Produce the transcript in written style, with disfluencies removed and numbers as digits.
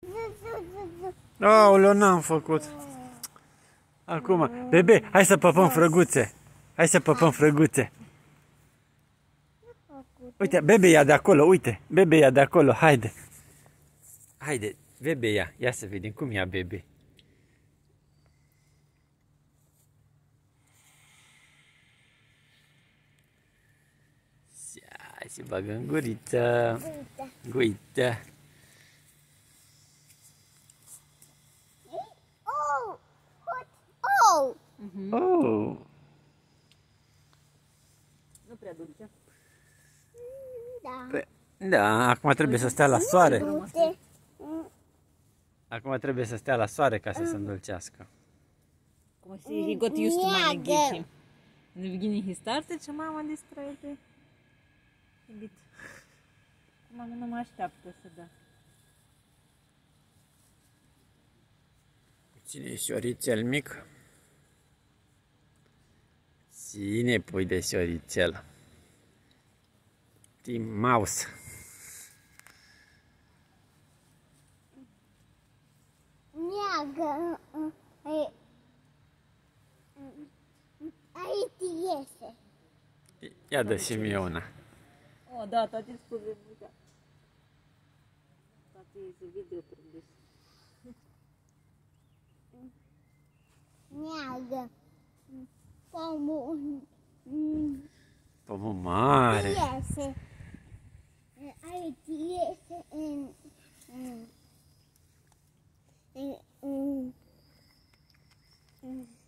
Aoleu, n-am făcut. Acum, bebe, hai să păpăm frăguțe. Hai să păpăm frăguțe. Uite, bebe ia de acolo, uite. Bebe ia de acolo, haide. Haide, bebe ia. Ia să vedem cum ia bebe. Ia, se bagă în guriță. Guriță. Oh! Nu prea dulce. Da. Da, acum trebuie să stea la soare. Acum trebuie să stea la soare ca să se îndulcească. Como se he got used to my negation. In the beginning he started și mama distrăie a bit. Mama nu mă așteaptă să dea. Ține șorițel mic. Ține pui de șorițel. Tim Mouse. Neagă. Aici iese. Ia dă și mie una. Oh, da, tati îți spune uita. Tati este video produs. Neagă. Pomul. Pomul mare. Iese. Aici iese în